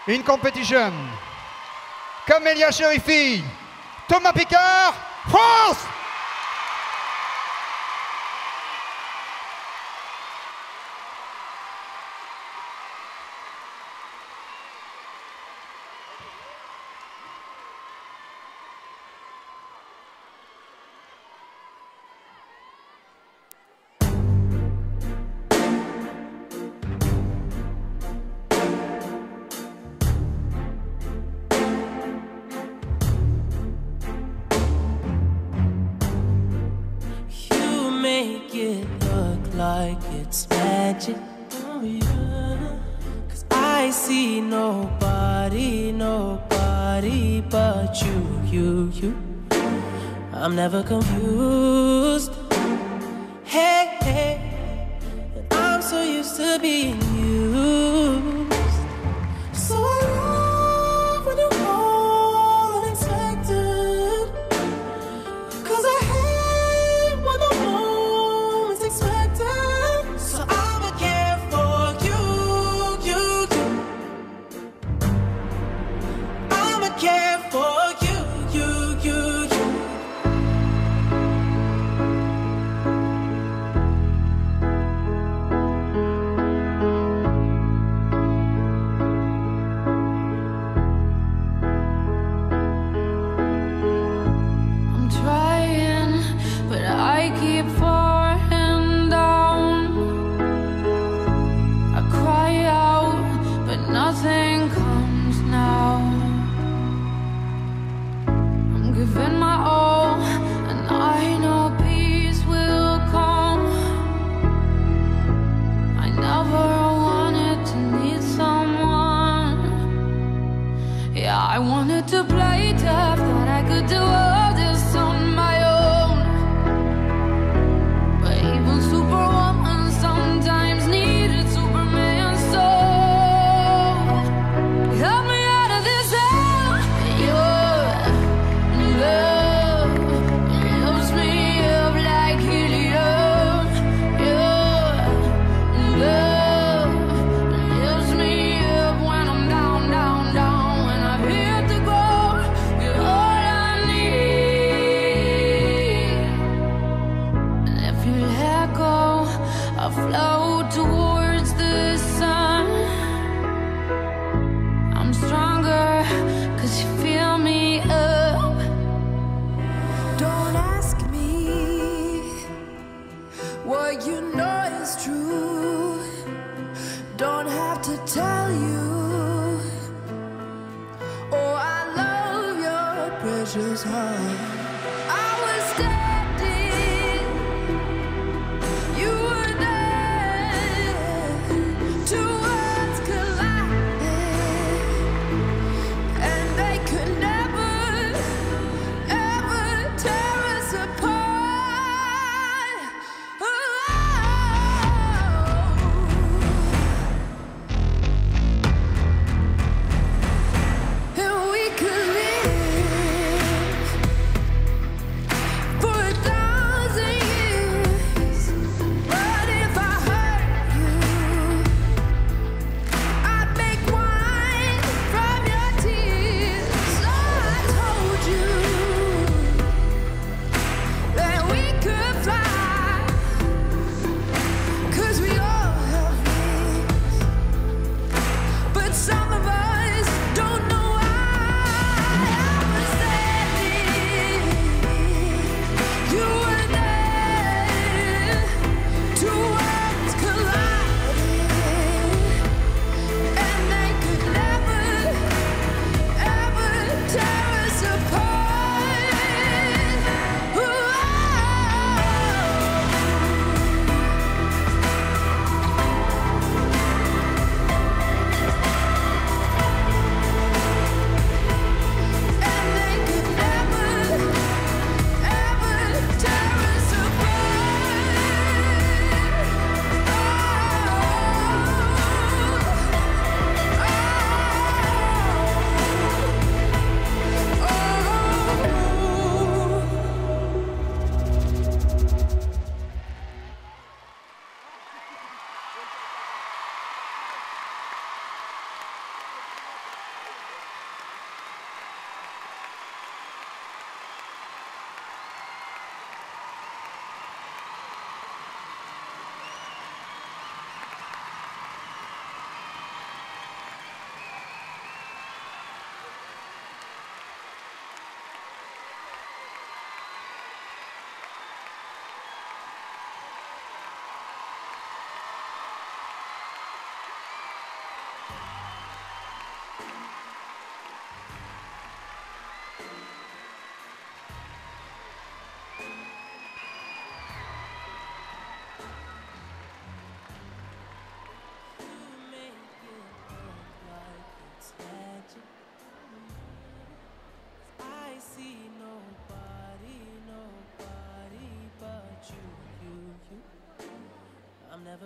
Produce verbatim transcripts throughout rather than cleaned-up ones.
in competition, Camélia Chérifi, Thomas Picard, France! Make it look like it's magic. Oh yeah. Cause I see nobody, nobody but you, you, you. I'm never confused. Hey, hey. And I'm so used to being used. So I love when you call unexpected. Cause I hate when the moment's expected. So I'ma care for you, you, you. I'ma care for you, you, you, you. I'm trying, but I keep falling down. I cry out, but nothing comes now. I'm giving my all, and I know peace will come. I never wanted to need someone. Yeah, I wanted to play tough, thought I could do all this on my own. But even Superwoman sometimes needed Superman, so help me out of this hell. Your love lifts me up like helium. Your love lifts me up when I'm down, down, down. When I've hit the ground, you're all I need. And if you let go, I'll float towards the sun. I'm stronger, cause you fill me up. Don't ask me what you know is true. Don't have to tell you. Oh, I love your precious heart. I was standing, you were there. Two worlds collided, and they could never, ever tear us apart. Oh,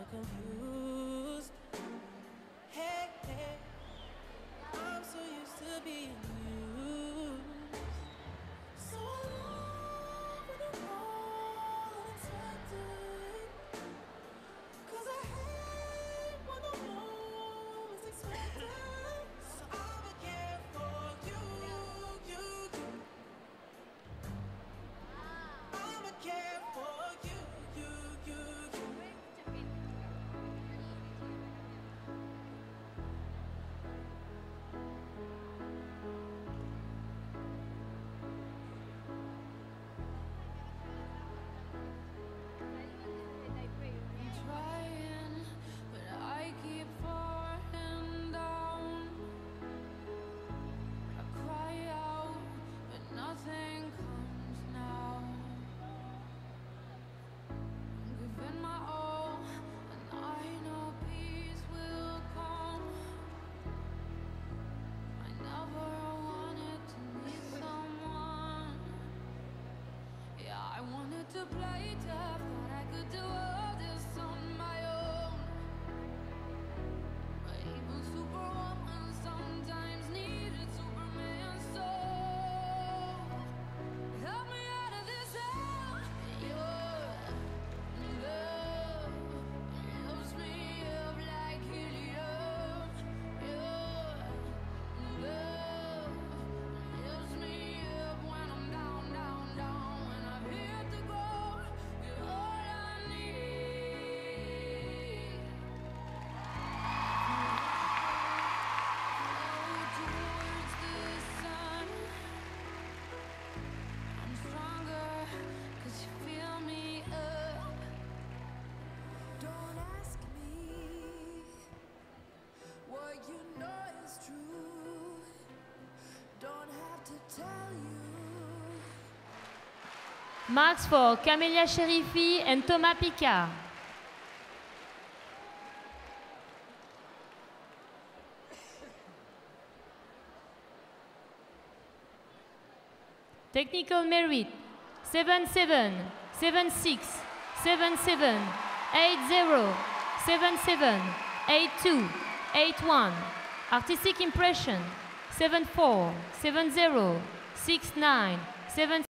confused. Hey, hey, I'm so used to being used. So long when I'm all unexpected. 'Cause I hate when the home is expected. So I'ma care for you, you, you. I'ma care for you, you, you, you. I'm trying, but I keep falling down. I cry out, but nothing comes now. I'm giving my all, and I know peace will come. I never wanted to need someone. Yeah, I wanted to play tough, thought I could do all this on my own. But evil superwoman sometimes needed Superman, so help me out of this hell. Your love lifts me up like helium. Your love lifts me up when I'm down, down, down. When I've hit the ground, you're all I need. Flow towards the sun. I'm stronger 'cause you fill me up. Don't ask me what you know is true. Don't have to tell you. Marks for Camelia Sherifi and Thomas Picard. Technical merit seven seven, seven six, seven seven, eight zero, seven seven, eight two, eight one. Artistic impression seven four, seven zero, six nine, seven